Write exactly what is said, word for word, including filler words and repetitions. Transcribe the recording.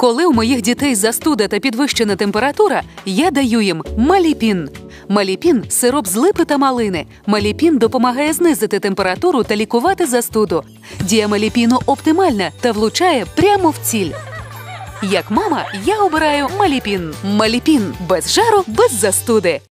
Коли у моїх дітей застуда та підвищена температура, я даю їм Маліпін. Маліпін – сироп з липи та малини. Маліпін допомагає знизити температуру та лікувати застуду. Дія Маліпіну оптимальна та влучає прямо в ціль. Як мама, я обираю Маліпін. Маліпін – без жару, без застуди.